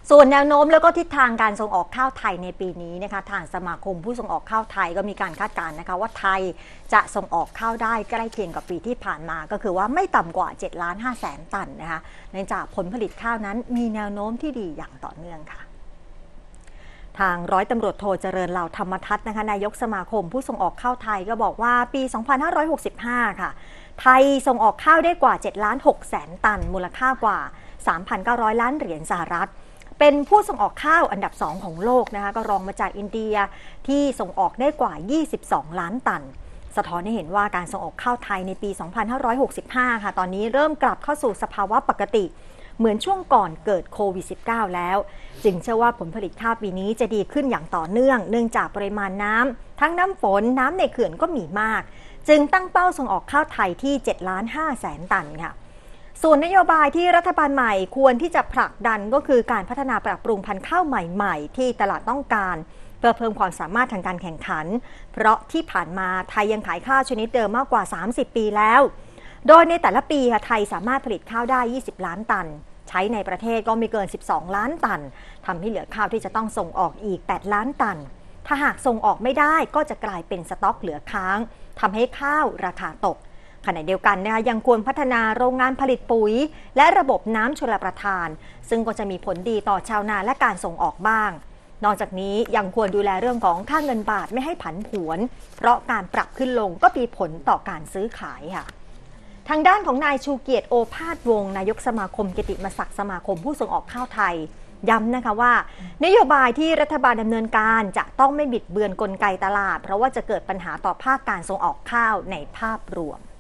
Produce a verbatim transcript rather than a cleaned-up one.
ส่วนแนวโน้มแล้วก็ทิศทางการส่งออกข้าวไทยในปีนี้นะคะทางสมาคมผู้ส่งออกข้าวไทยก็มีการคาดการณ์นะคะว่าไทยจะส่งออกข้าวได้ใกล้เคียงกับปีที่ผ่านมาก็คือว่าไม่ต่ำกว่าเจ็ดล้านห้าแสนตันนะคะเนื่องจากผลผลิตข้าวนั้นมีแนวโน้มที่ดีอย่างต่อเนื่องค่ะทางร้อยตำรวจโทเจริญเหล่าธรรมทัศน์นะคะนายกสมาคมผู้ส่งออกข้าวไทยก็บอกว่าปี สองพันห้าร้อยหกสิบห้า ค่ะไทยส่งออกข้าวได้กว่า เจ็ดล้านหกแสนตันมูลค่ากว่า สามพันเก้าร้อย ล้านเหรียญสหรัฐเป็นผู้ส่งออกข้าวอันดับสองของโลกนะคะก็รองมาจากอินเดียที่ส่งออกได้กว่ายี่สิบสองล้านตันสะท้อนให้เห็นว่าการส่งออกข้าวไทยในปี สองพันห้าร้อยหกสิบห้า ค่ะตอนนี้เริ่มกลับเข้าสู่สภาวะปกติเหมือนช่วงก่อนเกิดโควิด สิบเก้า แล้วจึงเชื่อว่าผลผลิตข้าวปีนี้จะดีขึ้นอย่างต่อเนื่องเนื่องจากปริมาณน้ำทั้งน้ำฝนน้ำในเขื่อนก็มีมากจึงตั้งเป้าส่งออกข้าวไทยที่ เจ็ดล้านห้าแสนตันค่ะส่วนนโยบายที่รัฐบาลใหม่ควรที่จะผลักดันก็คือการพัฒนาปรับปรุงพันธุ์ข้าวใหม่ๆที่ตลาดต้องการเพื่อเพิ่มความสามารถทางการแข่งขันเพราะที่ผ่านมาไทยยังขายข้าวชนิดเดิมมากกว่าสามสิบปีแล้วโดยในแต่ละปีไทยสามารถผลิตข้าวได้ยี่สิบล้านตันใช้ในประเทศก็ไม่เกินสิบสองล้านตันทำให้เหลือข้าวที่จะต้องส่งออกอีกแปดล้านตันถ้าหากส่งออกไม่ได้ก็จะกลายเป็นสต็อกเหลือค้างทำให้ข้าวราคาตกขณะเดียวกันนะคะยังควรพัฒนาโรงงานผลิตปุ๋ยและระบบน้ำชลประทานซึ่งก็จะมีผลดีต่อชาวนาและการส่งออกบ้างนอกจากนี้ยังควรดูแลเรื่องของค่าเงินบาทไม่ให้ผันผวนเพราะการปรับขึ้นลงก็มีผลต่อการซื้อขายค่ะทางด้านของนายชูเกียรติโอภาสวงศ์นายกสมาคมกิตติมศักดิ์สมาคมผู้ส่งออกข้าวไทยย้ำนะคะว่านโยบายที่รัฐบาลดำเนินการจะต้องไม่บิดเบือนกลไกตลาดเพราะว่าจะเกิดปัญหาต่อภาคการส่งออกข้าวในภาพรวม